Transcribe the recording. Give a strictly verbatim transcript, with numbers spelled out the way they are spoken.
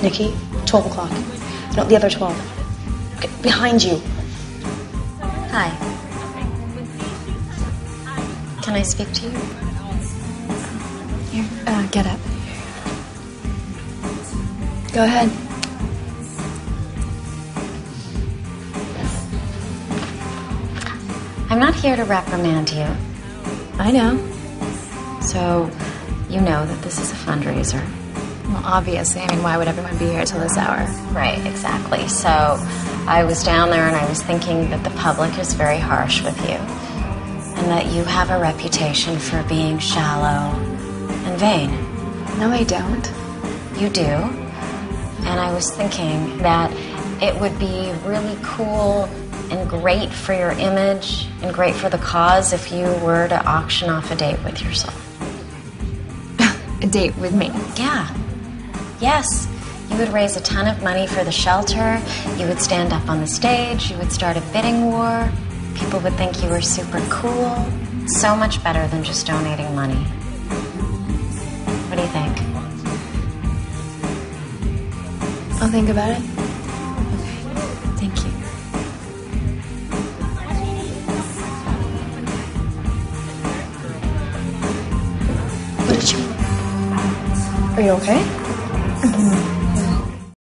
Nikki, twelve o'clock. No, the other twelve. Okay, behind you. Hi. Can I speak to you? Here, uh, get up. Go ahead. I'm not here to reprimand you. I know. So, you know that this is a fundraiser. Well, obviously. I mean, why would everyone be here till this hour? Right, exactly. So, I was down there and I was thinking that the public is very harsh with you. And that you have a reputation for being shallow and vain. No, I don't. You do. And I was thinking that it would be really cool and great for your image and great for the cause if you were to auction off a date with yourself. A date with me? Yeah. Yes. You would raise a ton of money for the shelter. You would stand up on the stage. You would start a bidding war. People would think you were super cool. So much better than just donating money. What do you think? I'll think about it. Okay. Thank you. What did you... Are you okay? Mm-hmm.